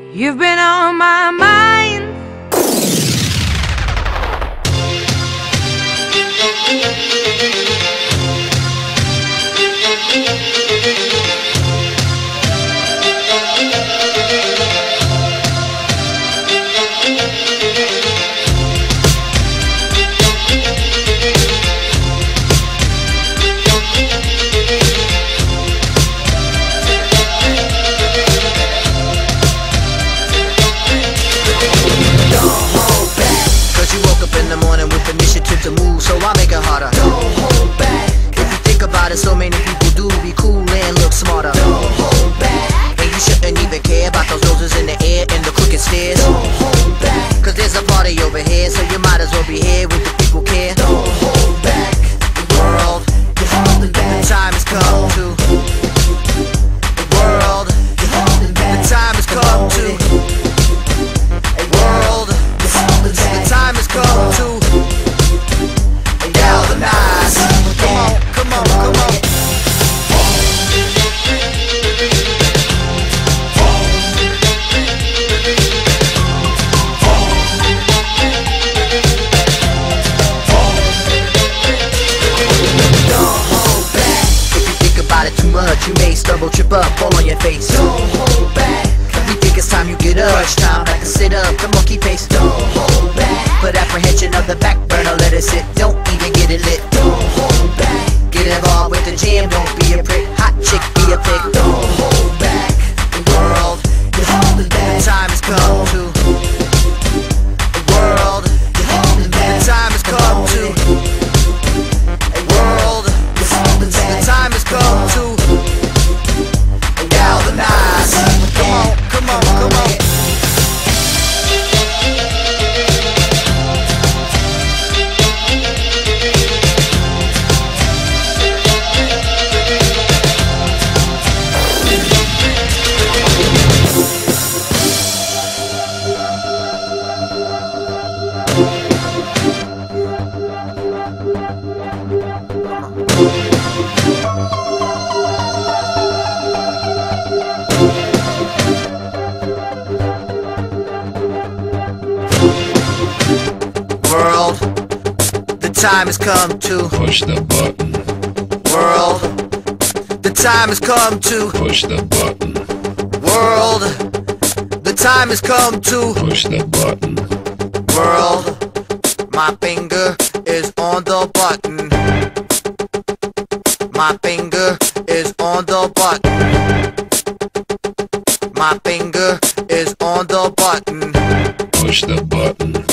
You've been on my mind. In the morning with initiative to move, so I make it harder. Don't hold back. If you think about it, so many people do be cool and look smarter. Don't hold back. And you shouldn't even care about those noses in the air and the crooked stairs. Don't hold back. Cause there's a party over here, so you might as well be here with the people care. Don't hold back. The world, you're holding back. The time has come to. The world, you're holding back. The time has come to. World, the time has come to galvanize. Come on, come on, come on. Don't hold back. If you think about it too much, you may stumble, trip up, fall on your face. Don't hold back. We think it's time you get up. Crunch time, back and sit up, come on, keep pace. Don't hold back. Put apprehension of the back burner, let it sit. Don't even get it lit. Don't hold back. Get involved with the jam, don't be a prick. Hot chick, be a pig. Don't hold back. The world, you're holding back. The time has come to. The world, you're holding back. The time has come to. The world, you're holding back. The time has come to galvanize. Come on, come on, come on. World, the time has come to push the button. World, the time has come to Push the button. World, the time has come to Push the button. World, my finger is on the button. My finger is on the button. My finger is on the button. Push the button.